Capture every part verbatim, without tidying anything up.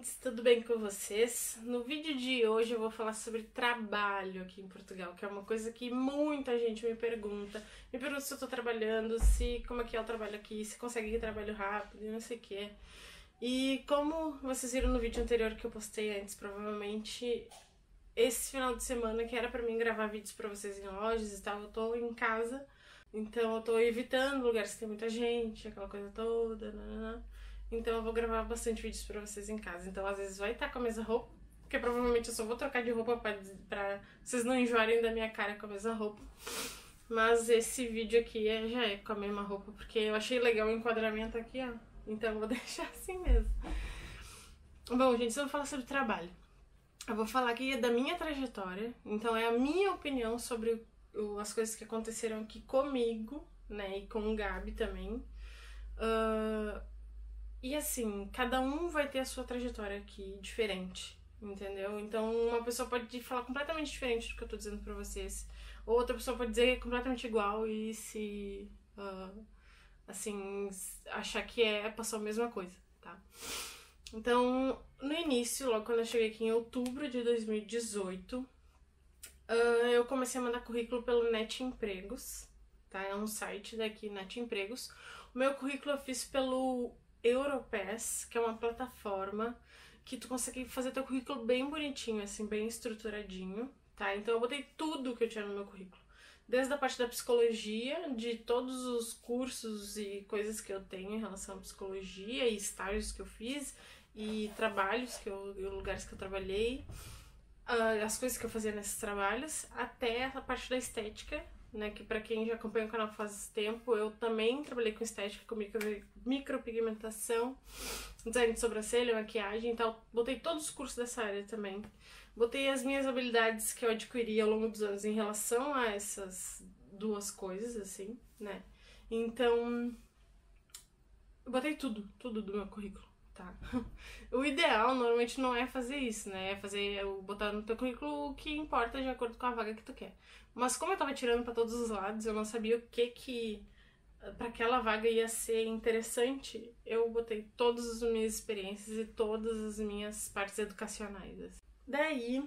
ouvintes, tudo bem com vocês? No vídeo de hoje eu vou falar sobre trabalho aqui em Portugal, que é uma coisa que muita gente me pergunta. Me pergunta se eu tô trabalhando, se como é que é o trabalho aqui, se consegue trabalho rápido e não sei o que. E como vocês viram no vídeo anterior que eu postei antes, provavelmente esse final de semana que era pra mim gravar vídeos pra vocês em lojas e tal, eu tô em casa, então eu tô evitando lugares que tem muita gente, aquela coisa toda, nanana. Então eu vou gravar bastante vídeos pra vocês em casa. Então às vezes vai estar com a mesma roupa, porque provavelmente eu só vou trocar de roupa pra, pra vocês não enjoarem da minha cara com a mesma roupa. Mas esse vídeo aqui é, já é com a mesma roupa, porque eu achei legal o enquadramento aqui, ó. Então eu vou deixar assim mesmo. Bom, gente, eu vou falar sobre trabalho. Eu vou falar aqui da minha trajetória, então é a minha opinião sobre o, as coisas que aconteceram aqui comigo, né, e com o Gabi também. Uh, e assim, cada um vai ter a sua trajetória aqui diferente, entendeu? Então uma pessoa pode falar completamente diferente do que eu tô dizendo pra vocês, ou outra pessoa pode dizer completamente igual e se, uh, assim, achar que é passar a mesma coisa, tá? Então, no início, logo quando eu cheguei aqui em outubro de dois mil e dezoito, uh, eu comecei a mandar currículo pelo Net Empregos, tá? É um site daqui, Net Empregos. O meu currículo eu fiz pelo Europass, que é uma plataforma que tu consegue fazer teu currículo bem bonitinho, assim, bem estruturadinho, tá? Então eu botei tudo que eu tinha no meu currículo. Desde a parte da psicologia, de todos os cursos e coisas que eu tenho em relação à psicologia e estágios que eu fiz, e trabalhos, que eu, e lugares que eu trabalhei, uh, as coisas que eu fazia nesses trabalhos, até a parte da estética, né, que pra quem já acompanha o canal faz tempo, eu também trabalhei com estética, com micro, micropigmentação, design de sobrancelha, maquiagem e tal, botei todos os cursos dessa área também. Botei as minhas habilidades que eu adquiri ao longo dos anos em relação a essas duas coisas, assim, né, então eu botei tudo, tudo do meu currículo. Tá. O ideal normalmente não é fazer isso, né? É fazer, botar no teu currículo o que importa de acordo com a vaga que tu quer. Mas como eu tava tirando pra todos os lados, eu não sabia o que que pra aquela vaga ia ser interessante, eu botei todas as minhas experiências e todas as minhas partes educacionais. Assim. Daí,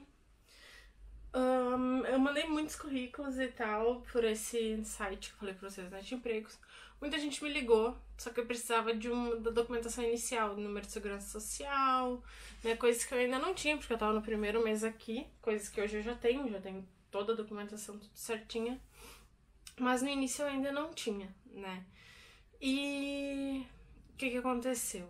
um, eu mandei muitos currículos e tal por esse site que eu falei pra vocês, Net Empregos. Muita gente me ligou, só que eu precisava de uma da documentação inicial, número de segurança social, né, coisas que eu ainda não tinha, porque eu tava no primeiro mês aqui, coisas que hoje eu já tenho, já tenho toda a documentação tudo certinha, mas no início eu ainda não tinha, né. E o que que aconteceu?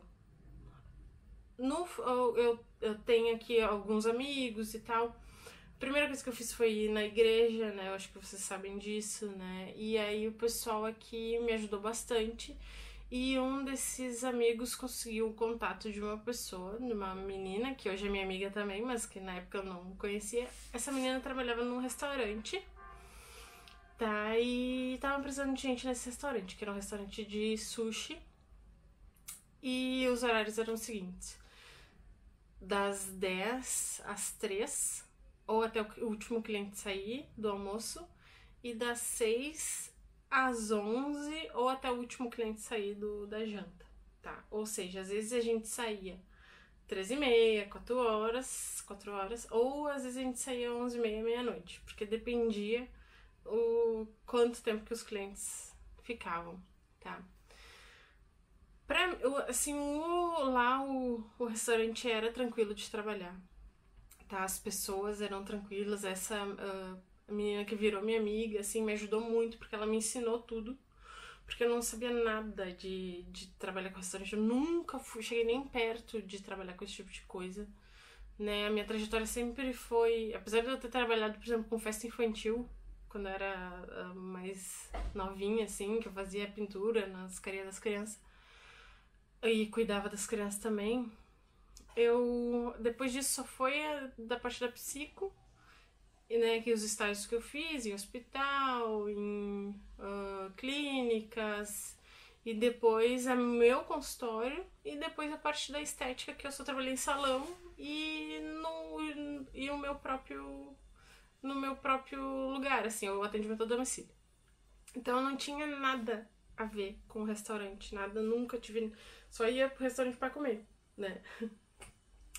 No, eu, eu tenho aqui alguns amigos e tal. A primeira coisa que eu fiz foi ir na igreja, né, eu acho que vocês sabem disso, né, e aí o pessoal aqui me ajudou bastante, e um desses amigos conseguiu o contato de uma pessoa, de uma menina, que hoje é minha amiga também, mas que na época eu não conhecia. Essa menina trabalhava num restaurante, tá, e tava precisando de gente nesse restaurante, que era um restaurante de sushi, e os horários eram os seguintes, das dez às três, ou até o último cliente sair do almoço, e das seis às onze, ou até o último cliente sair do, da janta, tá? Ou seja, às vezes a gente saía três e meia, quatro horas, quatro horas, ou às vezes a gente saía onze e meia, meia-noite, porque dependia o quanto tempo que os clientes ficavam, tá? Pra, assim, o, lá o, o restaurante era tranquilo de trabalhar. Tá, as pessoas eram tranquilas, essa uh, menina que virou minha amiga, assim, me ajudou muito, porque ela me ensinou tudo, porque eu não sabia nada de, de trabalhar com restaurante, eu nunca fui, cheguei nem perto de trabalhar com esse tipo de coisa, né, a minha trajetória sempre foi, apesar de eu ter trabalhado, por exemplo, com festa infantil, quando eu era uh, mais novinha, assim, que eu fazia pintura nas carinhas das crianças, e cuidava das crianças também, eu, depois disso só foi a, da parte da psico, e, né, que os estágios que eu fiz em hospital, em uh, clínicas, e depois o meu consultório, e depois a parte da estética, que eu só trabalhei em salão, e, no, e o meu próprio, no meu próprio lugar, assim, o atendimento a domicílio. Então eu não tinha nada a ver com o restaurante, nada, nunca tive, só ia pro restaurante pra comer, né.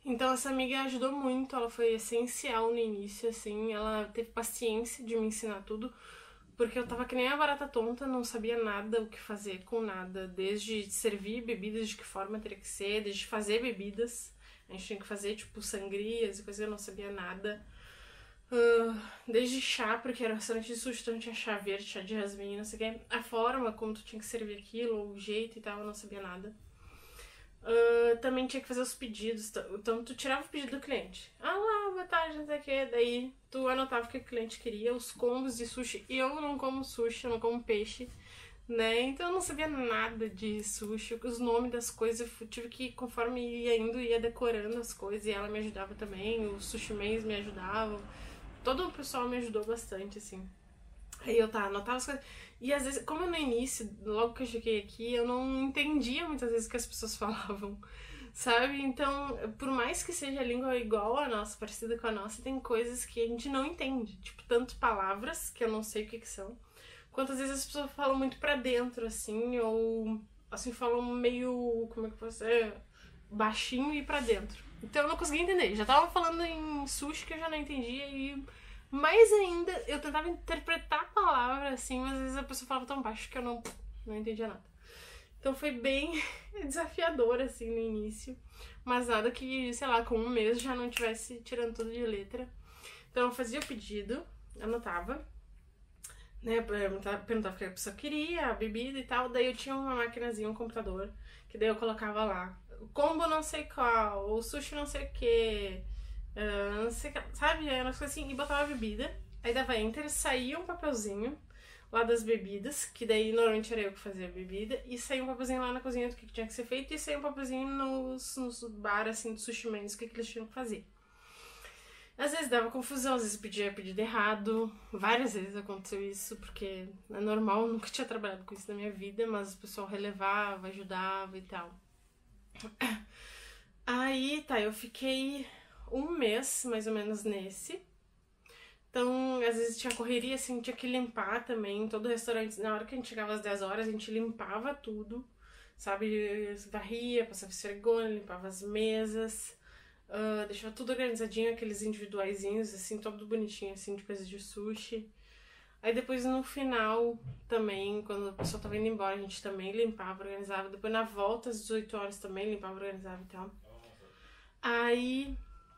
Então essa amiga ajudou muito, ela foi essencial no início, assim, ela teve paciência de me ensinar tudo, porque eu tava que nem a barata tonta, não sabia nada o que fazer com nada, desde servir bebidas, de que forma teria que ser, desde fazer bebidas, a gente tinha que fazer, tipo, sangrias e coisas, eu não sabia nada. Uh, desde chá, porque era um restaurante de sushi, então tinha chá verde, chá de jasmim, não sei o que. A forma como tu tinha que servir aquilo, o jeito e tal, eu não sabia nada. Uh, também tinha que fazer os pedidos, então tu tirava o pedido do cliente. Ah lá, boa tarde, não sei o que. Daí tu anotava o que o cliente queria, os combos de sushi. E eu não como sushi, eu não como peixe, né? Então eu não sabia nada de sushi, os nomes das coisas. Eu tive que, conforme ia indo, ia decorando as coisas. E ela me ajudava também, os sushi mans me ajudavam. Todo o pessoal me ajudou bastante, assim. Aí eu tá, anotava as coisas. E às vezes, como no início, logo que eu cheguei aqui, eu não entendia muitas vezes o que as pessoas falavam, sabe? Então, por mais que seja a língua igual a nossa, parecida com a nossa, tem coisas que a gente não entende. Tipo, tanto palavras, que eu não sei o que que são, quanto às vezes as pessoas falam muito pra dentro, assim, ou assim, falam meio, como é que eu posso dizer, baixinho e pra dentro. Então eu não conseguia entender. Já tava falando em sushi que eu já não entendia e mais ainda eu tentava interpretar a palavra assim, mas às vezes a pessoa falava tão baixo que eu não, não entendia nada. Então foi bem desafiador assim no início, mas nada que, sei lá, com um mês já não tivesse tirando tudo de letra. Então eu fazia o pedido, anotava, né, perguntava o que a pessoa queria, a bebida e tal, daí eu tinha uma maquinazinha, um computador, que daí eu colocava lá combo não sei qual, ou sushi não sei o que, uh, não sei, sabe? Era umas coisas assim, e botava a bebida, aí dava enter, saía um papelzinho lá das bebidas, que daí normalmente era eu que fazia a bebida, e saía um papelzinho lá na cozinha do que tinha que ser feito, e saía um papelzinho nos, nos bar, assim, dos sushi mans, o que, que eles tinham que fazer. Às vezes dava confusão, às vezes pedia pedido errado, várias vezes aconteceu isso, porque é normal, nunca tinha trabalhado com isso na minha vida, mas o pessoal relevava, ajudava e tal. Aí, tá, eu fiquei um mês, mais ou menos, nesse. Então, às vezes tinha correria, assim, tinha que limpar também. Todo restaurante, na hora que a gente chegava às dez horas, a gente limpava tudo, sabe? Varria, passava esfregona, limpava as mesas, uh, deixava tudo organizadinho, aqueles individuaizinhos, assim, todo bonitinho, assim, de coisas de sushi. Aí depois no final também, quando a pessoa tava indo embora, a gente também limpava, organizava. Depois na volta, às dezoito horas também limpava, organizava e tal. Aí,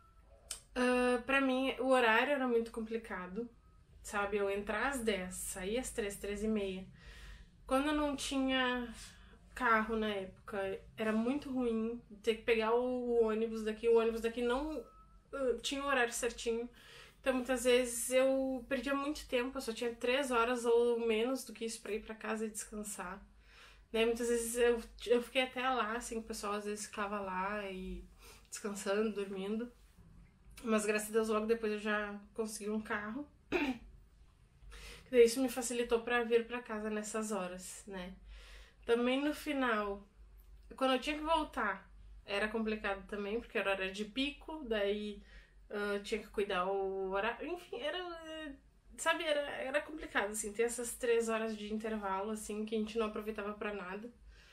uh, pra mim, o horário era muito complicado, sabe? Eu entrar às dez, sair às três, três e meia. Quando eu não tinha carro na época, era muito ruim ter que pegar o ônibus daqui. O ônibus daqui não uh, tinha o horário certinho. Então, muitas vezes eu perdia muito tempo, eu só tinha três horas ou menos do que isso pra ir pra casa e descansar. Né? Muitas vezes eu, eu fiquei até lá, assim, o pessoal às vezes ficava lá e descansando, dormindo. Mas graças a Deus logo depois eu já consegui um carro. Isso me facilitou pra vir pra casa nessas horas, né? Também no final, quando eu tinha que voltar, era complicado também, porque era hora de pico, daí... Uh, tinha que cuidar o horário, enfim, era, sabe, era, era complicado, assim, ter essas três horas de intervalo, assim, que a gente não aproveitava pra nada,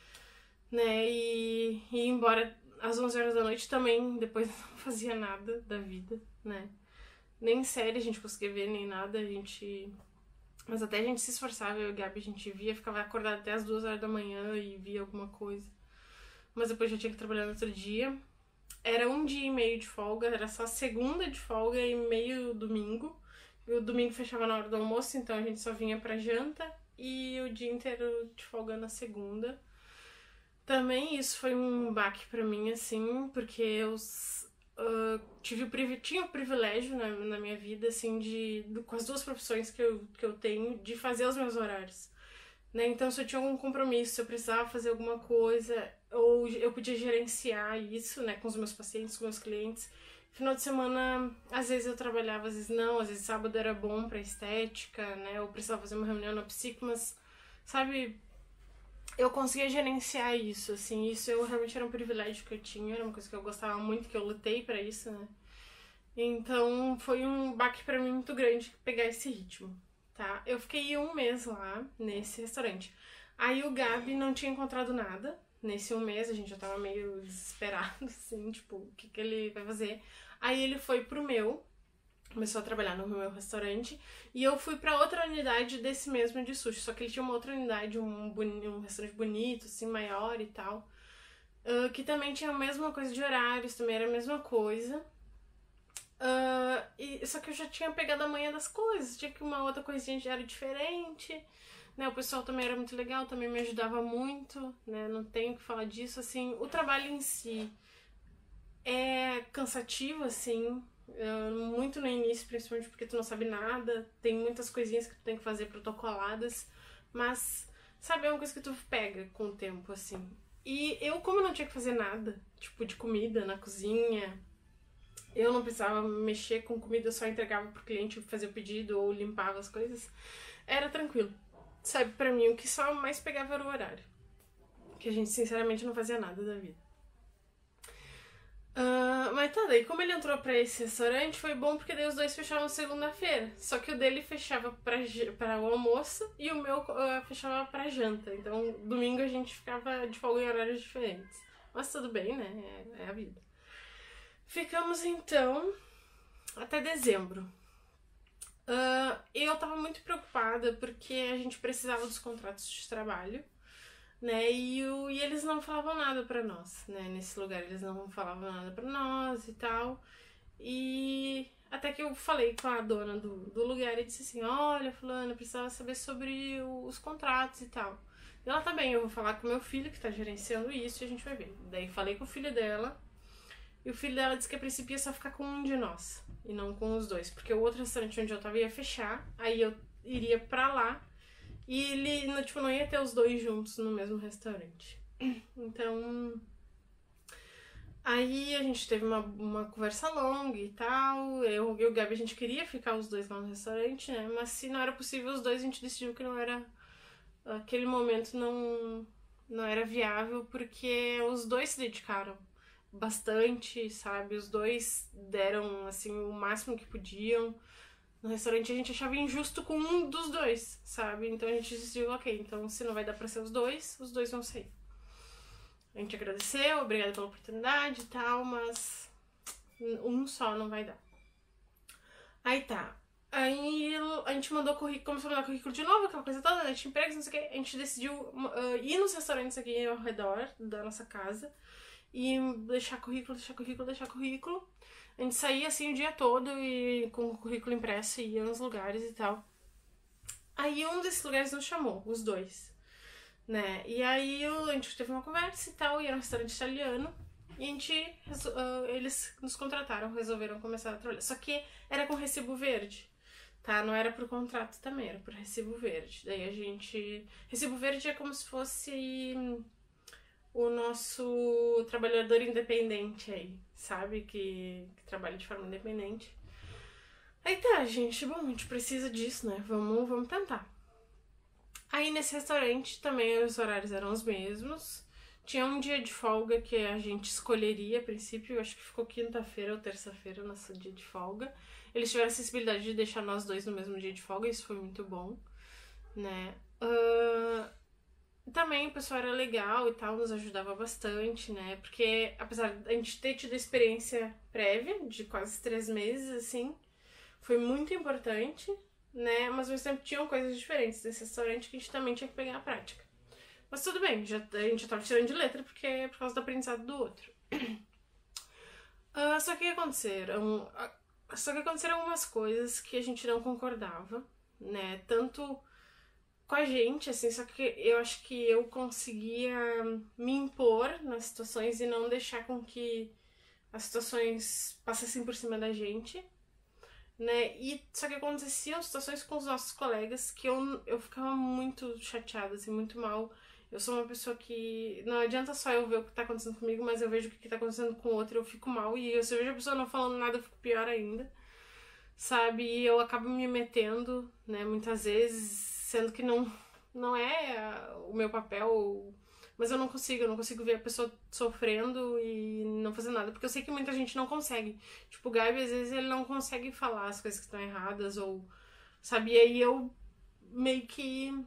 né, e, e embora às onze horas da noite também, depois não fazia nada da vida, né, nem série a gente conseguia ver, nem nada, a gente, mas até a gente se esforçava, eu e a Gabi, a gente via, ficava acordada até as duas horas da manhã e via alguma coisa, mas depois já tinha que trabalhar no outro dia. Era um dia e meio de folga, era só segunda de folga e meio domingo. E o domingo fechava na hora do almoço, então a gente só vinha pra janta. E o dia inteiro de folga na segunda. Também isso foi um baque pra mim, assim, porque eu uh, tive o, tinha o privilégio na, na minha vida, assim, de, de, com as duas profissões que eu, que eu tenho, de fazer os meus horários. Né? Então, se eu tinha algum compromisso, se eu precisava fazer alguma coisa, ou eu podia gerenciar isso, né, com os meus pacientes, com os meus clientes. Final de semana, às vezes eu trabalhava, às vezes não, às vezes sábado era bom pra estética, né, ou precisava fazer uma reunião na psico, mas, sabe, eu conseguia gerenciar isso, assim, isso eu realmente era um privilégio que eu tinha, era uma coisa que eu gostava muito, que eu lutei pra isso, né. Então, foi um baque pra mim muito grande pegar esse ritmo. Tá? Eu fiquei um mês lá, nesse restaurante. Aí o Gabi não tinha encontrado nada. Nesse um mês a gente já tava meio desesperado, assim, tipo, o que, que ele vai fazer? Aí ele foi pro meu, começou a trabalhar no meu restaurante, e eu fui pra outra unidade desse mesmo de sushi, só que ele tinha uma outra unidade, um, boni- um restaurante bonito, assim, maior e tal, uh, que também tinha a mesma coisa de horários, também era a mesma coisa. Uh, e, só que eu já tinha pegado a manha das coisas, tinha que uma outra coisinha já era diferente, né? O pessoal também era muito legal, também me ajudava muito, né? Não tenho o que falar disso, assim. O trabalho em si é cansativo, assim, uh, muito no início, principalmente porque tu não sabe nada, tem muitas coisinhas que tu tem que fazer protocoladas, mas, sabe, é uma coisa que tu pega com o tempo, assim. E eu, como não tinha que fazer nada, tipo, de comida na cozinha, eu não precisava mexer com comida, eu só entregava pro cliente fazer o pedido ou limpava as coisas, era tranquilo. Sabe, pra mim, o que só mais pegava era o horário. Que a gente, sinceramente, não fazia nada da vida. Uh, mas tá, daí como ele entrou pra esse restaurante, foi bom porque daí os dois fechavam segunda-feira. Só que o dele fechava pra, pra o almoço e o meu uh, fechava pra janta. Então, domingo a gente ficava de folga em horários diferentes. Mas tudo bem, né? É, é a vida. Ficamos, então, até dezembro. Uh, eu tava muito preocupada porque a gente precisava dos contratos de trabalho, né, e, o, e eles não falavam nada pra nós, né, nesse lugar eles não falavam nada pra nós e tal, e até que eu falei com a dona do, do lugar e disse assim, olha, fulana, eu precisava saber sobre o, os contratos e tal. E ela, tá bem, eu vou falar com meu filho que tá gerenciando isso e a gente vai ver. Daí falei com o filho dela, e o filho dela disse que a princípio ia só ficar com um de nós, e não com os dois, porque o outro restaurante onde eu tava ia fechar, aí eu iria pra lá, e ele, tipo, não ia ter os dois juntos no mesmo restaurante. Então, aí a gente teve uma, uma conversa longa e tal, eu e o Gabi, a gente queria ficar os dois lá no restaurante, né, mas se não era possível os dois, a gente decidiu que não era, aquele momento não, não era viável, porque os dois se dedicaram bastante, sabe? Os dois deram, assim, o máximo que podiam. No restaurante a gente achava injusto com um dos dois, sabe? Então a gente decidiu, ok, então se não vai dar pra ser os dois, os dois vão sair. A gente agradeceu, obrigada pela oportunidade e tal, mas um só não vai dar. Aí tá. Aí a gente mandou currículo, começou a mandar currículo de novo, aquela coisa toda, né? De empregos, não sei o que. A gente decidiu uh, ir nos restaurantes aqui ao redor da nossa casa e deixar currículo, deixar currículo, deixar currículo. A gente saía assim o dia todo e com o currículo impresso e ia nos lugares e tal. Aí um desses lugares nos chamou, os dois, né? E aí a gente teve uma conversa e tal, e era um restaurante italiano. E a gente, uh, eles nos contrataram, resolveram começar a trabalhar. Só que era com recibo verde, tá? Não era por contrato também, era por recibo verde. Daí a gente... Recibo verde é como se fosse o nosso trabalhador independente aí, sabe? Que, que trabalha de forma independente. Aí tá, gente, bom, a gente precisa disso, né? Vamos, vamos tentar. Aí nesse restaurante também os horários eram os mesmos. Tinha um dia de folga que a gente escolheria a princípio, eu acho que ficou quinta-feira ou terça-feira, nosso dia de folga. Eles tiveram a acessibilidade de deixar nós dois no mesmo dia de folga, isso foi muito bom, né? Uh... Também o pessoal era legal e tal, nos ajudava bastante, né? Porque apesar de a gente ter tido experiência prévia de quase três meses, assim, foi muito importante, né? Mas ao mesmo tempo tinham coisas diferentes desse restaurante que a gente também tinha que pegar a prática. Mas tudo bem, já, a gente já tava tirando de letra porque é por causa do aprendizado do outro. uh, só que aconteceram. Uh, só que aconteceram algumas coisas que a gente não concordava, né? Tanto com a gente, assim, só que eu acho que eu conseguia me impor nas situações e não deixar com que as situações passassem por cima da gente, né? E só que aconteciam situações com os nossos colegas que eu, eu ficava muito chateada, assim, muito mal. Eu sou uma pessoa que não adianta só eu ver o que tá acontecendo comigo, mas eu vejo o que tá acontecendo com o outro e eu fico mal. E se eu vejo a pessoa não falando nada, eu fico pior ainda, sabe? E eu acabo me metendo, né, muitas vezes, sendo que não, não é o meu papel, mas eu não consigo, eu não consigo ver a pessoa sofrendo e não fazer nada, porque eu sei que muita gente não consegue. Tipo, o Gabi, às vezes, ele não consegue falar as coisas que estão erradas, ou, sabe, e aí eu meio que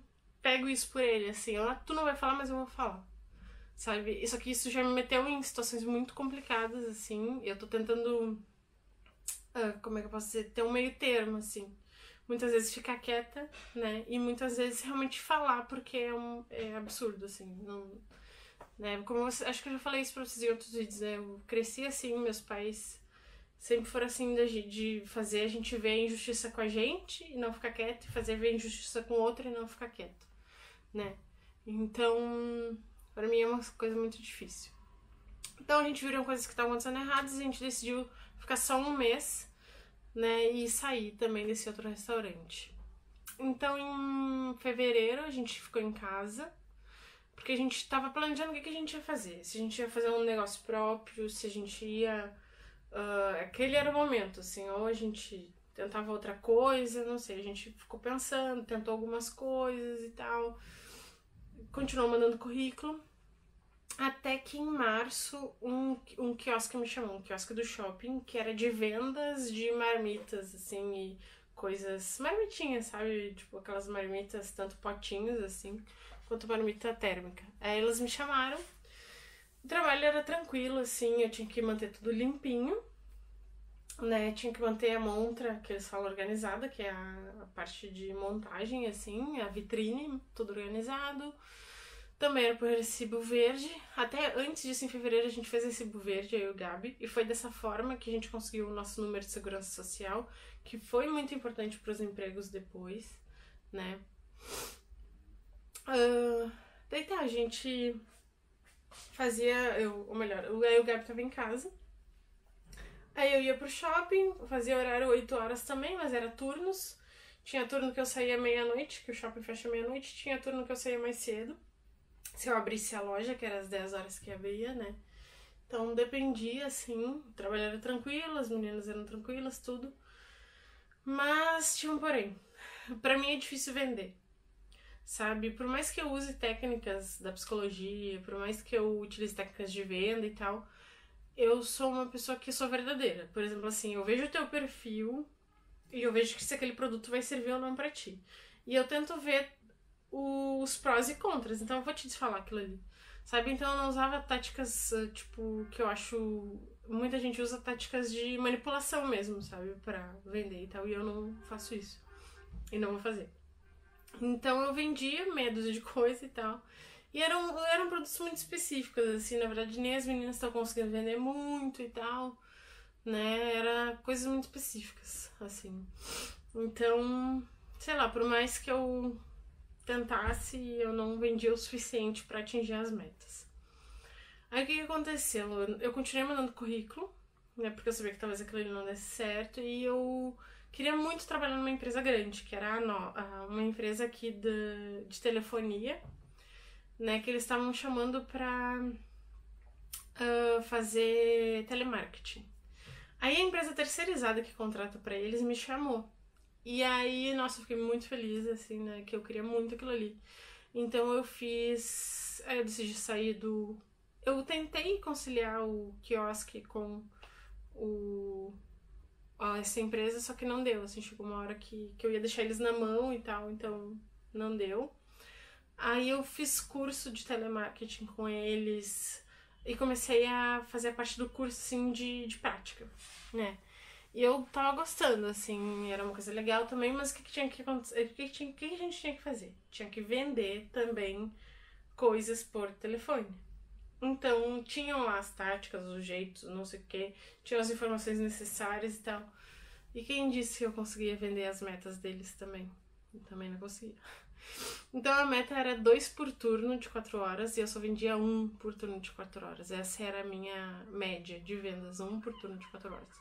pego isso por ele, assim, ah, tu não vai falar, mas eu vou falar, sabe? Só que isso já me meteu em situações muito complicadas, assim, eu tô tentando, uh, como é que eu posso dizer, ter um meio termo, assim. Muitas vezes ficar quieta, né? E muitas vezes realmente falar, porque é, um, é absurdo, assim. Não, né? Como eu, acho que eu já falei isso pra vocês em outros vídeos, né? Eu cresci assim, meus pais sempre foram assim de, de fazer a gente ver a injustiça com a gente e não ficar quieto, e fazer ver a injustiça com o outro e não ficar quieto, né? Então, pra mim é uma coisa muito difícil. Então a gente viram coisas que estavam acontecendo erradas e a gente decidiu ficar só um mês, né, e sair também desse outro restaurante. Então em fevereiro a gente ficou em casa, porque a gente tava planejando o que, que a gente ia fazer. Se a gente ia fazer um negócio próprio, se a gente ia... Uh, aquele era o momento, assim, ou a gente tentava outra coisa, não sei, a gente ficou pensando, tentou algumas coisas e tal, continuou mandando currículo, até que em março um, um quiosque me chamou, um quiosque do shopping, que era de vendas de marmitas, assim, e coisas, marmitinhas, sabe? Tipo, aquelas marmitas, tanto potinhos, assim, quanto marmita térmica. Aí eles me chamaram, o trabalho era tranquilo, assim, eu tinha que manter tudo limpinho, né? Tinha que manter a montra, que eles falam organizada, que é a, a parte de montagem, assim, a vitrine, tudo organizado. Também era por recibo verde. Até antes disso, em fevereiro, a gente fez recibo verde, eu e o Gabi. E foi dessa forma que a gente conseguiu o nosso número de segurança social, que foi muito importante para os empregos depois, né? Uh, daí tá, a gente fazia... Eu, ou melhor, eu e o Gabi tava em casa. Aí eu ia pro shopping, fazia horário oito horas também, mas era turnos. Tinha turno que eu saía meia-noite, que o shopping fecha meia-noite. Tinha turno que eu saía mais cedo, se eu abrisse a loja, que era às dez horas que abria, né? Então dependia, assim, o trabalho era tranquilo, as meninas eram tranquilas, tudo. Mas tinha um porém. Pra mim é difícil vender, sabe? Por mais que eu use técnicas da psicologia, por mais que eu utilize técnicas de venda e tal, eu sou uma pessoa que sou verdadeira. Por exemplo, assim, eu vejo o teu perfil e eu vejo que se aquele produto vai servir ou não pra ti. E eu tento ver os prós e contras, então eu vou te falar aquilo ali, sabe? Então eu não usava táticas, tipo, que eu acho... Muita gente usa táticas de manipulação mesmo, sabe? Pra vender e tal, e eu não faço isso. E não vou fazer. Então eu vendia meia dúzia de coisa e tal. E eram, eram produtos muito específicos, assim, na verdade nem as meninas estão conseguindo vender muito e tal, né? Era coisas muito específicas, assim. Então, sei lá, por mais que eu tentasse, eu não vendia o suficiente para atingir as metas. Aí o que, que aconteceu? Eu continuei mandando currículo, né? Porque eu sabia que talvez aquilo ali não desse certo, e eu queria muito trabalhar numa empresa grande, que era a no, a, uma empresa aqui de, de telefonia, né, que eles estavam chamando pra uh, fazer telemarketing. Aí a empresa terceirizada que contrata pra eles me chamou. E aí, nossa, eu fiquei muito feliz, assim, né, que eu queria muito aquilo ali. Então eu fiz... Aí eu decidi sair do... Eu tentei conciliar o quiosque com o... essa empresa, só que não deu, assim, chegou uma hora que, que eu ia deixar eles na mão e tal, então não deu. Aí eu fiz curso de telemarketing com eles e comecei a fazer a parte do curso, assim, de, de prática, né? E eu tava gostando, assim, era uma coisa legal também, mas o que, que tinha que acontecer? O que, que, tinha, o que, que a gente tinha que fazer? Tinha que vender também coisas por telefone. Então, tinham lá as táticas, os jeitos, não sei o que, tinham as informações necessárias e tal. E quem disse que eu conseguia vender as metas deles também? Eu também não conseguia. Então a meta era dois por turno de quatro horas e eu só vendia um por turno de quatro horas. Essa era a minha média de vendas, um por turno de quatro horas.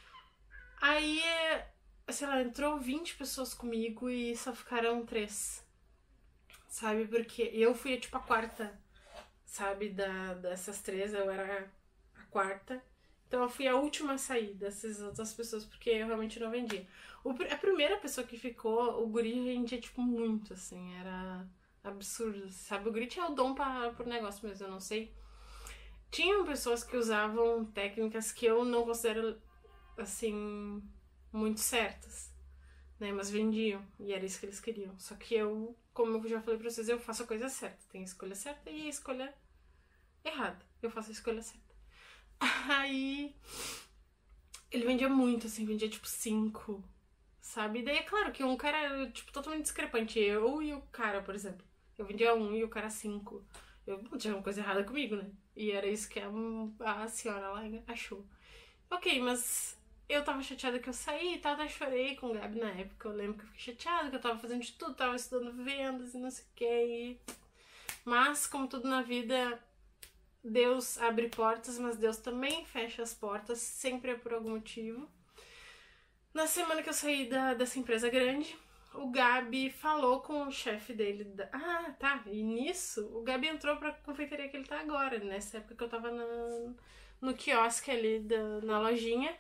Aí, sei lá, entrou vinte pessoas comigo e só ficaram três, sabe? Porque eu fui, tipo, a quarta, sabe? Da, dessas três, eu era a quarta. Então eu fui a última a sair dessas outras pessoas, porque eu realmente não vendia. O, a primeira pessoa que ficou, o guri vendia, tipo, muito, assim, era absurdo, sabe? O guri tinha o dom para pro negócio mesmo, eu não sei. Tinham pessoas que usavam técnicas que eu não considero, assim, muito certas, né? Mas vendiam, e era isso que eles queriam. Só que eu, como eu já falei pra vocês, eu faço a coisa certa. Tem a escolha certa e a escolha errada. Eu faço a escolha certa. Aí ele vendia muito, assim, vendia tipo cinco, sabe? E daí é claro que um cara, tipo, totalmente discrepante. Eu e o cara, por exemplo. Eu vendia um e o cara cinco. Eu não tinha uma coisa errada comigo, né? E era isso que a, a senhora lá achou. Ok, mas eu tava chateada que eu saí e tal, até chorei com o Gabi na época. Eu lembro que eu fiquei chateada, que eu tava fazendo de tudo, tava estudando vendas e não sei o que. Mas, como tudo na vida, Deus abre portas, mas Deus também fecha as portas, sempre é por algum motivo. Na semana que eu saí da, dessa empresa grande, o Gabi falou com o chefe dele. Da... Ah, tá. E nisso, o Gabi entrou pra confeitaria que ele tá agora, nessa época que eu tava na, no quiosque ali, da, na lojinha.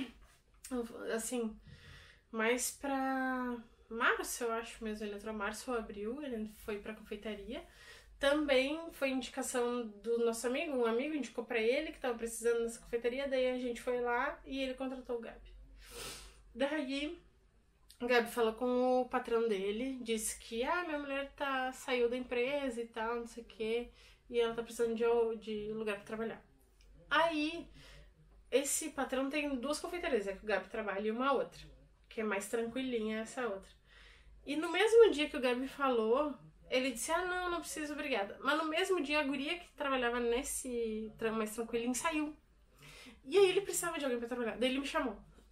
Assim, mais pra março, eu acho mesmo. Ele entrou março ou abril, ele foi pra confeitaria. Também foi indicação do nosso amigo, um amigo indicou pra ele que tava precisando nessa confeitaria, daí a gente foi lá e ele contratou o Gabi. Daí, o Gabi falou com o patrão dele, disse que, ah, minha mulher tá, saiu da empresa e tal, não sei o que, e ela tá precisando de, de lugar pra trabalhar. Aí, esse patrão tem duas confeitarias, é que o Gabi trabalha e uma outra, que é mais tranquilinha essa outra. E no mesmo dia que o Gabi falou, ele disse, ah, não, não preciso, obrigada. Mas no mesmo dia, a guria que trabalhava nesse mais tranquilinho saiu. E aí ele precisava de alguém pra trabalhar. Daí ele me chamou.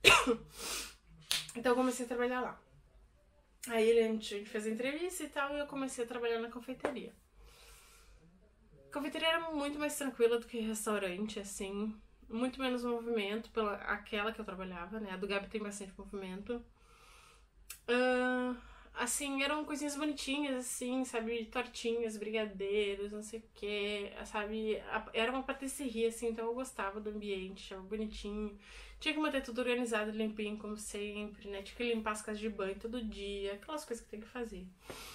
Então eu comecei a trabalhar lá. Aí ele, a gente fez a entrevista e tal, e eu comecei a trabalhar na confeitaria. A confeitaria era muito mais tranquila do que restaurante, assim. Muito menos movimento, pela aquela que eu trabalhava, né? A do Gabi tem bastante movimento. Uh, assim, eram coisinhas bonitinhas, assim, sabe? Tortinhas, brigadeiros, não sei o que, sabe? Era uma patisserie, assim, então eu gostava do ambiente, achava bonitinho. Tinha que manter tudo organizado, limpinho, como sempre, né? Tinha que limpar as casas de banho todo dia, aquelas coisas que tem que fazer.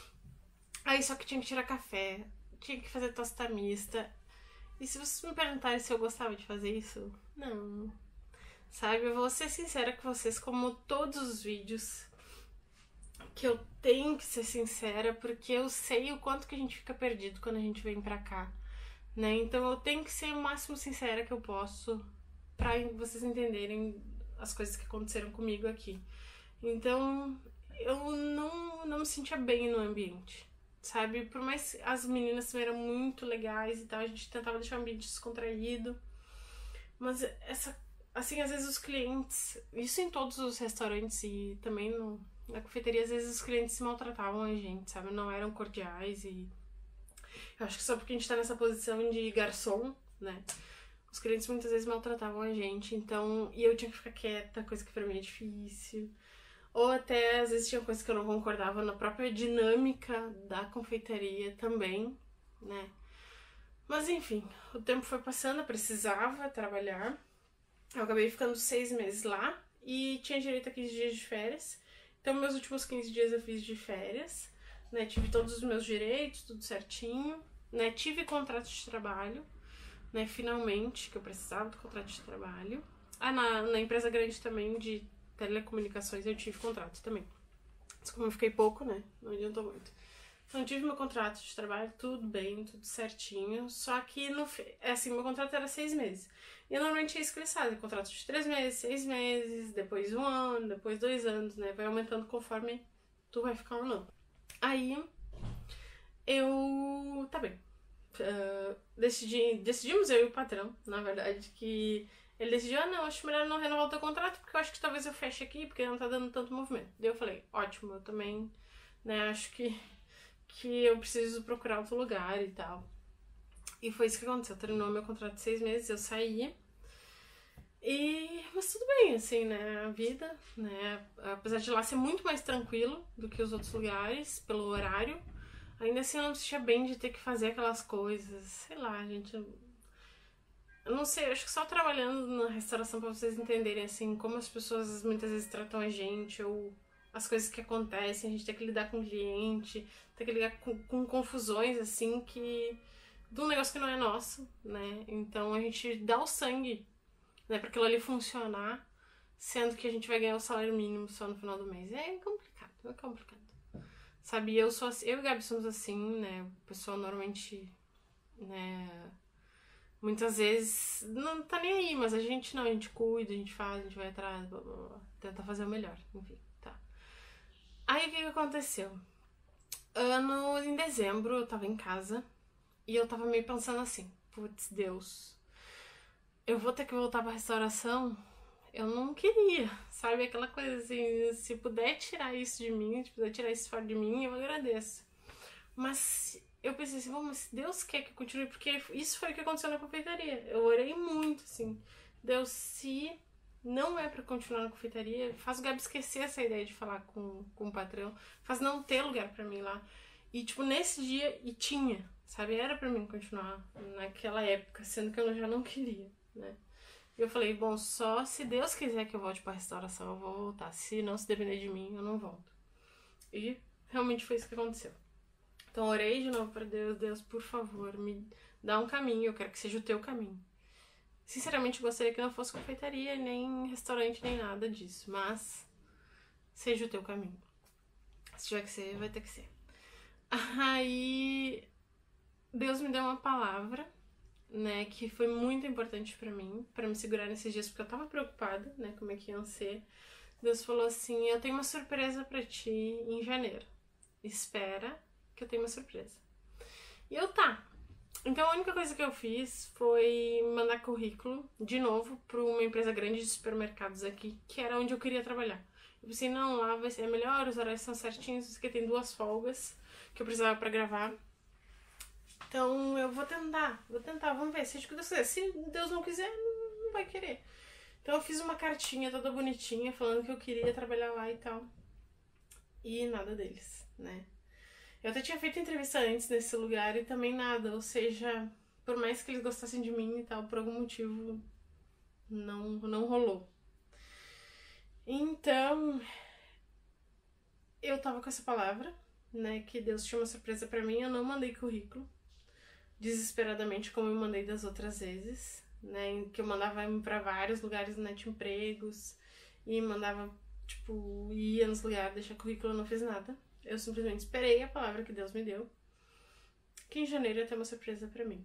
Aí só que tinha que tirar café, tinha que fazer tosta mista. E se vocês me perguntarem se eu gostava de fazer isso, não. Sabe, eu vou ser sincera com vocês, como todos os vídeos, que eu tenho que ser sincera, porque eu sei o quanto que a gente fica perdido quando a gente vem pra cá, né? Então eu tenho que ser o máximo sincera que eu posso pra vocês entenderem as coisas que aconteceram comigo aqui. Então eu não, não me sentia bem no ambiente, sabe? Por mais que as meninas também eram muito legais e tal, a gente tentava deixar o ambiente descontraído, mas essa, assim, às vezes os clientes, isso em todos os restaurantes e também no, na confeitaria, às vezes os clientes se maltratavam a gente, sabe? Não eram cordiais e eu acho que só porque a gente tá nessa posição de garçom, né? Os clientes muitas vezes maltratavam a gente, então, e eu tinha que ficar quieta, coisa que pra mim é difícil. Ou até, às vezes, tinha coisas que eu não concordava na própria dinâmica da confeitaria também, né? Mas, enfim, o tempo foi passando, eu precisava trabalhar. Eu acabei ficando seis meses lá e tinha direito a quinze dias de férias. Então, meus últimos quinze dias eu fiz de férias, né? Tive todos os meus direitos, tudo certinho, né? Tive contrato de trabalho, né? Finalmente, que eu precisava do contrato de trabalho. Ah, na, na empresa grande também de telecomunicações eu tive contrato também. Mas como eu fiquei pouco, né? Não adiantou muito. Então eu tive meu contrato de trabalho, tudo bem, tudo certinho. Só que, no, assim, meu contrato era seis meses. E normalmente é isso que eles fazem. Contrato de três meses, seis meses, depois um ano, depois dois anos, né? Vai aumentando conforme tu vai ficar ou não. Aí, eu... Tá bem. Uh, decidi, decidimos eu e o patrão, na verdade, que... Ele decidiu, ah, não, acho melhor não renovar o teu contrato, porque eu acho que talvez eu feche aqui, porque não tá dando tanto movimento. Daí eu falei, ótimo, eu também, né, acho que, que eu preciso procurar outro lugar e tal. E foi isso que aconteceu, terminou meu contrato de seis meses, eu saí. E, mas tudo bem, assim, né, a vida, né, apesar de lá ser muito mais tranquilo do que os outros lugares, pelo horário, ainda assim eu não me sentia bem de ter que fazer aquelas coisas, sei lá, gente... Eu não sei, eu acho que só trabalhando na restauração pra vocês entenderem, assim, como as pessoas muitas vezes tratam a gente, ou as coisas que acontecem, a gente tem que lidar com o cliente, tem que lidar com, com confusões, assim, que... de um negócio que não é nosso, né? Então a gente dá o sangue, né, pra aquilo ali funcionar, sendo que a gente vai ganhar o salário mínimo só no final do mês. É complicado, é complicado. Sabe, eu sou assim, eu e o Gabi somos assim, né? O pessoal normalmente, né, muitas vezes não tá nem aí, mas a gente não, a gente cuida, a gente faz, a gente vai atrás, blá, blá, blá, tenta fazer o melhor, enfim, tá. Aí o que que aconteceu? Ano em dezembro eu tava em casa e eu tava meio pensando assim, putz, Deus, eu vou ter que voltar pra restauração? Eu não queria, sabe? Aquela coisa assim, se puder tirar isso de mim, se puder tirar isso fora de mim, eu agradeço. Mas eu pensei assim, bom, mas se Deus quer que eu continue, porque isso foi o que aconteceu na confeitaria. Eu orei muito, assim, Deus, se não é pra continuar na confeitaria, faz o Gabi esquecer essa ideia de falar com, com o patrão, faz não ter lugar pra mim lá. E, tipo, nesse dia, e tinha, sabe? Era pra mim continuar naquela época, sendo que eu já não queria, né? Eu falei, bom, só se Deus quiser que eu volte pra restauração, eu vou voltar. Se não, se depender de mim, eu não volto. E realmente foi isso que aconteceu. Então orei de novo para Deus, Deus, por favor, me dá um caminho, eu quero que seja o teu caminho. Sinceramente, gostaria que não fosse confeitaria, nem restaurante, nem nada disso, mas seja o teu caminho. Se tiver que ser, vai ter que ser. Aí Deus me deu uma palavra, né, que foi muito importante pra mim, pra me segurar nesses dias, porque eu tava preocupada, né, como é que iam ser. Deus falou assim, eu tenho uma surpresa pra ti em janeiro. Espera que eu tenho uma surpresa. E eu, tá. Então a única coisa que eu fiz foi mandar currículo, de novo, pra uma empresa grande de supermercados aqui, que era onde eu queria trabalhar. Eu pensei, não, lá vai ser melhor, os horários são certinhos, porque tem duas folgas que eu precisava pra gravar. Então eu vou tentar, vou tentar, vamos ver, seja o que Deus quiser. Se Deus não quiser, não vai querer. Então eu fiz uma cartinha toda bonitinha, falando que eu queria trabalhar lá e tal. E nada deles, né? Eu até tinha feito entrevista antes nesse lugar e também nada. Ou seja, por mais que eles gostassem de mim e tal, por algum motivo não, não rolou. Então, eu tava com essa palavra, né? Que Deus tinha uma surpresa pra mim, eu não mandei currículo. Desesperadamente, como eu mandei das outras vezes, né, que eu mandava pra vários lugares no Net Empregos e mandava, tipo, ia nos lugares, deixar currículo, eu não fiz nada. Eu simplesmente esperei a palavra que Deus me deu, que em janeiro ia ter uma surpresa pra mim.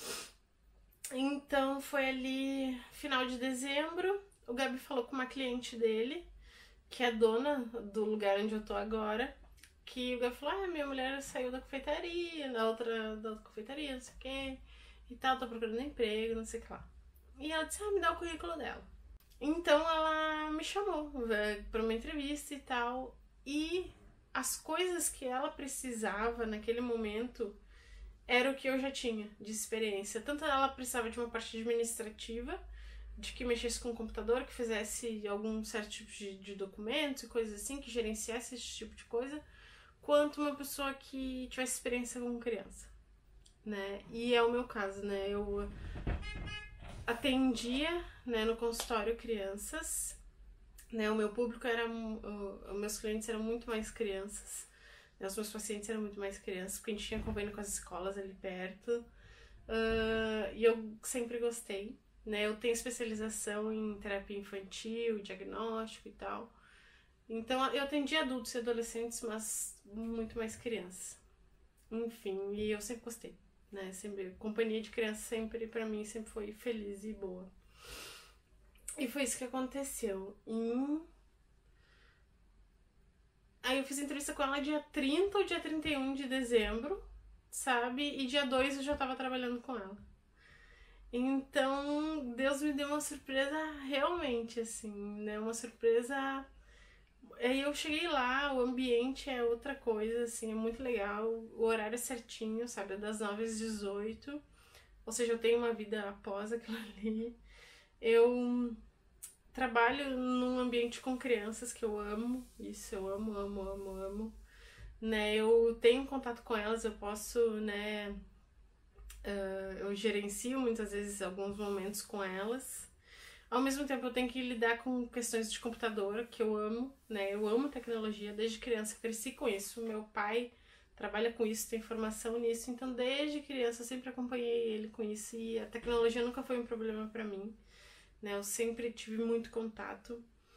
Então foi ali, final de dezembro, o Gabi falou com uma cliente dele, que é dona do lugar onde eu tô agora, que o Gabi falou, ah, minha mulher saiu da confeitaria, da outra, da outra confeitaria, não sei o que, e tal, tô procurando emprego, não sei o que lá. E ela disse, ah, me dá o currículo dela. Então ela me chamou pra uma entrevista e tal, e as coisas que ela precisava naquele momento era o que eu já tinha de experiência. Tanto ela precisava de uma parte administrativa, de que mexesse com o computador, que fizesse algum certo tipo de, de documentos e coisas assim, que gerenciasse esse tipo de coisa, quanto uma pessoa que tivesse experiência com criança, né? E é o meu caso, né? Eu atendia, né, no consultório crianças, né? O meu público era, os meus clientes eram muito mais crianças, né? Os meus pacientes eram muito mais crianças, porque a gente tinha convênio com as escolas ali perto, uh, e eu sempre gostei, né? Eu tenho especialização em terapia infantil, diagnóstico e tal. Então eu atendi adultos e adolescentes, mas muito mais crianças. Enfim, e eu sempre gostei, né? Sempre, companhia de criança sempre, pra mim, sempre foi feliz e boa. E foi isso que aconteceu. Em... Aí eu fiz entrevista com ela dia trinta ou dia trinta e um de dezembro, sabe? E dia dois eu já tava trabalhando com ela. Então, Deus me deu uma surpresa realmente, assim, né? Uma surpresa... Aí eu cheguei lá, o ambiente é outra coisa, assim, é muito legal, o horário é certinho, sabe, é das nove às dezoito, ou seja, eu tenho uma vida após aquilo ali. Eu trabalho num ambiente com crianças que eu amo, isso eu amo, amo, amo, amo, né, eu tenho contato com elas, eu posso, né, uh, eu gerencio muitas vezes alguns momentos com elas. Ao mesmo tempo eu tenho que lidar com questões de computador, que eu amo, né? Eu amo tecnologia, desde criança cresci com isso. Meu pai trabalha com isso, tem formação nisso, então desde criança eu sempre acompanhei ele com isso e a tecnologia nunca foi um problema pra mim, né? Eu sempre tive muito contato.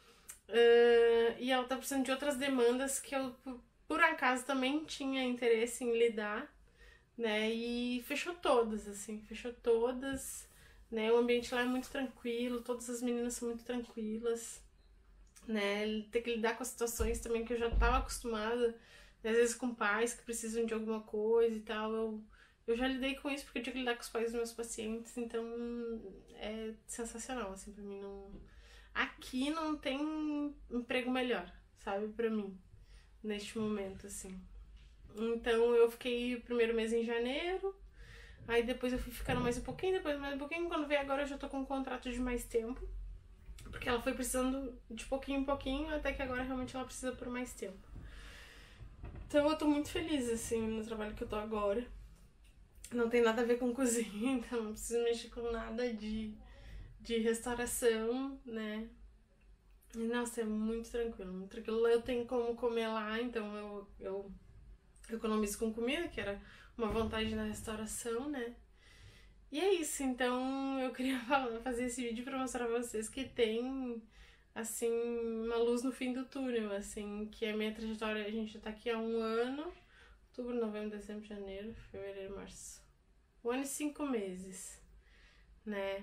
Uh, e ela tá precisando de outras demandas que eu, por, por acaso, também tinha interesse em lidar, né? E fechou todas, assim, fechou todas, né? O ambiente lá é muito tranquilo, todas as meninas são muito tranquilas, né? Ter que lidar com as situações também que eu já tava acostumada, né? Às vezes com pais que precisam de alguma coisa e tal, eu, eu já lidei com isso porque eu tinha que lidar com os pais dos meus pacientes, então é sensacional, assim, pra mim não... Aqui não tem emprego melhor, sabe, pra mim, neste momento, assim. Então eu fiquei o primeiro mês em janeiro, aí depois eu fui ficando mais um pouquinho, depois mais um pouquinho, quando veio agora eu já tô com um contrato de mais tempo, porque ela foi precisando de pouquinho em pouquinho, até que agora realmente ela precisa por mais tempo. Então eu tô muito feliz, assim, no trabalho que eu tô agora. Não tem nada a ver com cozinha, então não preciso mexer com nada de, de restauração, né? E, nossa, é muito tranquilo, muito tranquilo. Eu tenho como comer lá, então eu, eu economizo com comida, que era uma vantagem na restauração, né? E é isso, então eu queria fazer esse vídeo pra mostrar pra vocês que tem, assim, uma luz no fim do túnel, assim, que a minha trajetória, a gente já tá aqui há um ano, outubro, novembro, dezembro, janeiro, fevereiro, março, um ano e cinco meses, né?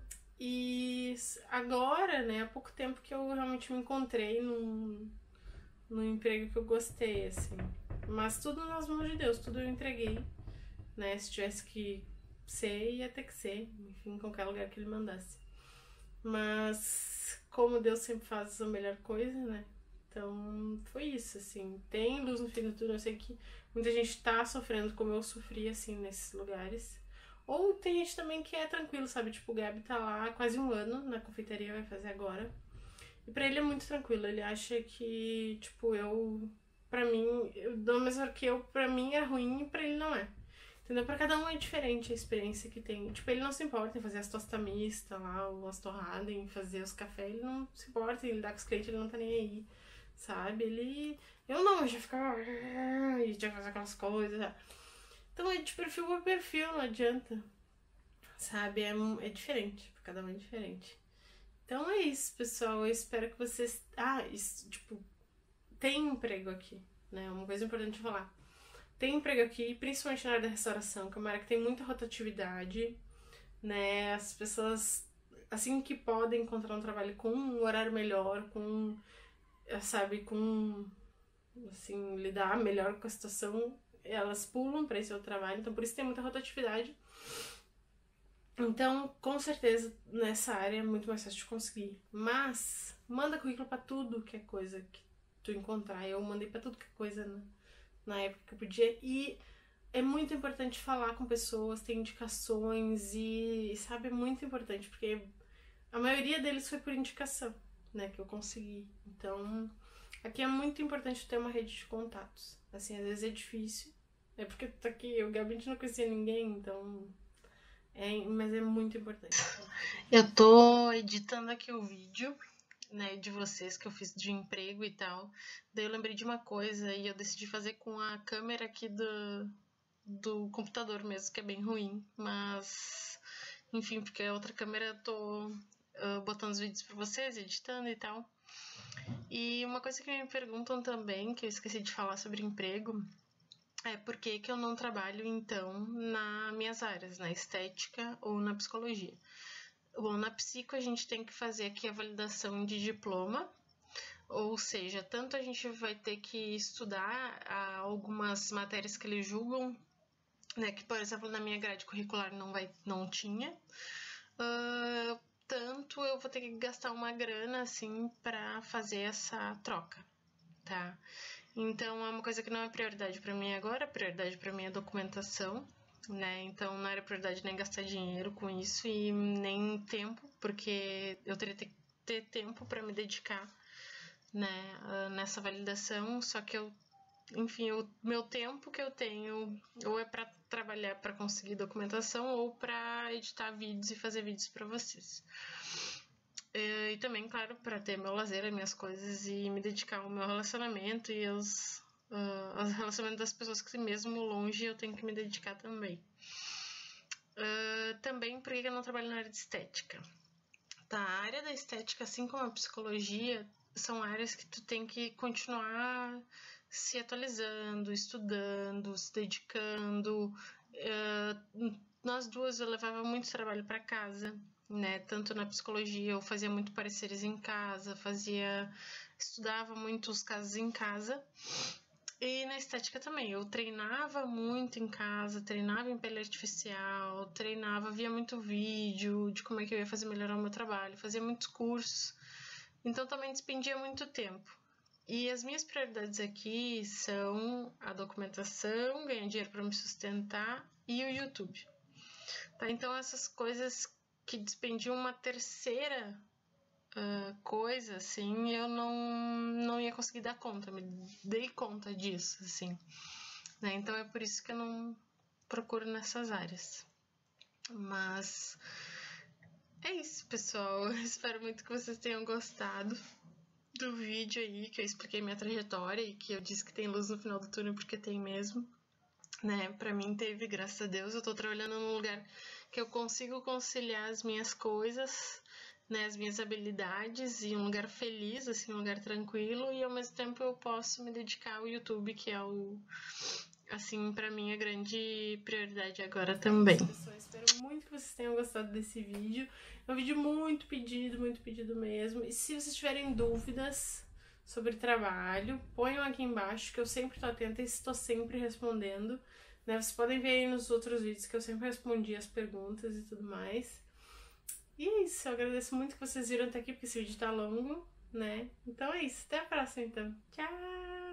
E agora, né, há pouco tempo que eu realmente me encontrei num, num emprego que eu gostei, assim. Mas tudo nas mãos de Deus, tudo eu entreguei, né? Se tivesse que ser, ia ter que ser, enfim, em qualquer lugar que ele mandasse. Mas como Deus sempre faz a melhor coisa, né? Então foi isso, assim. Tem luz no fim do túnel, eu sei que muita gente tá sofrendo como eu sofri, assim, nesses lugares. Ou tem gente também que é tranquilo, sabe? Tipo, o Gabi tá lá há quase um ano na confeitaria, vai fazer agora. E pra ele é muito tranquilo, ele acha que, tipo, eu... Pra mim, eu dou mesmo que eu, pra mim é ruim e pra ele não é. Entendeu? Pra cada um é diferente a experiência que tem. Tipo, ele não se importa em fazer as tostas mistas lá, ou as torradas, em fazer os cafés, ele não se importa em lidar com os clientes, ele não tá nem aí, sabe? Ele... Eu não, eu já ficava... E já fazer aquelas coisas, sabe? Então é de perfil a perfil, não adianta, sabe? É, é diferente, cada um é diferente. Então é isso, pessoal. Eu espero que vocês... Ah, isso, tipo, tem emprego aqui, né? Uma coisa importante de falar. Tem emprego aqui, principalmente na área da restauração, que é uma área que tem muita rotatividade, né? As pessoas, assim que podem encontrar um trabalho com um horário melhor, com, sabe, com, assim, lidar melhor com a situação, elas pulam para esse outro trabalho, então por isso tem muita rotatividade. Então, com certeza, nessa área é muito mais fácil de conseguir. Mas, manda currículo pra tudo que é coisa que tu encontrar. Eu mandei pra tudo que é coisa na, na época que eu podia. E é muito importante falar com pessoas, ter indicações e, sabe, é muito importante. Porque a maioria deles foi por indicação, né, que eu consegui. Então, aqui é muito importante ter uma rede de contatos. Assim, às vezes é difícil. É porque tu tá aqui, eu, Gabi, a gente não conhecia ninguém, então... É, mas é muito importante. Eu tô editando aqui o vídeo, né, de vocês que eu fiz de emprego e tal. Daí eu lembrei de uma coisa e eu decidi fazer com a câmera aqui do, do computador mesmo, que é bem ruim. Mas, enfim, porque a outra câmera eu tô uh, botando os vídeos pra vocês, editando e tal. E uma coisa que me perguntam também, que eu esqueci de falar sobre emprego, é por que que eu não trabalho, então, nas minhas áreas, na estética ou na psicologia. Bom, na psico a gente tem que fazer aqui a validação de diploma, ou seja, tanto a gente vai ter que estudar ah, algumas matérias que eles julgam, né, que, por exemplo, na minha grade curricular não, vai, não tinha, uh, tanto eu vou ter que gastar uma grana, assim, para fazer essa troca, tá? Então, é uma coisa que não é prioridade para mim agora, a prioridade para mim é documentação, né? Então, não era prioridade nem gastar dinheiro com isso e nem tempo, porque eu teria que ter tempo para me dedicar, né, nessa validação, só que eu, enfim, o meu tempo que eu tenho ou é para trabalhar para conseguir documentação ou para editar vídeos e fazer vídeos para vocês. E também, claro, para ter meu lazer, as minhas coisas e me dedicar ao meu relacionamento e aos, uh, aos relacionamentos das pessoas que mesmo longe eu tenho que me dedicar também. Uh, também porque eu não trabalho na área de estética. Tá, a área da estética, assim como a psicologia, são áreas que tu tem que continuar se atualizando, estudando, se dedicando. Uh, nós duas eu levava muito trabalho para casa, né? Tanto na psicologia, eu fazia muito pareceres em casa, fazia, estudava muito os casos em casa. E na estética também, eu treinava muito em casa, treinava em pele artificial, treinava, via muito vídeo de como é que eu ia fazer melhorar o meu trabalho, fazia muitos cursos, então também despendia muito tempo. E as minhas prioridades aqui são a documentação, ganhar dinheiro para me sustentar e o YouTube. Tá? Então essas coisas que despendiam uma terceira Uh, coisa, assim, eu não, não ia conseguir dar conta, me dei conta disso, assim, né? Então é por isso que eu não procuro nessas áreas. Mas é isso, pessoal. Eu espero muito que vocês tenham gostado do vídeo aí, que eu expliquei minha trajetória e que eu disse que tem luz no final do túnel, porque tem mesmo, né? Pra mim teve, graças a Deus. Eu tô trabalhando num lugar que eu consigo conciliar as minhas coisas, né, as minhas habilidades, e um lugar feliz, assim, um lugar tranquilo, e ao mesmo tempo eu posso me dedicar ao YouTube, que é o, assim, pra mim a grande prioridade agora também. É isso, pessoal, espero muito que vocês tenham gostado desse vídeo. É um vídeo muito pedido, muito pedido mesmo. E se vocês tiverem dúvidas sobre trabalho, ponham aqui embaixo, que eu sempre tô atenta e estou sempre respondendo, né? Vocês podem ver aí nos outros vídeos que eu sempre respondi as perguntas e tudo mais. E é isso, eu agradeço muito que vocês viram até aqui, porque esse vídeo tá longo, né? Então é isso, até a próxima então. Tchau!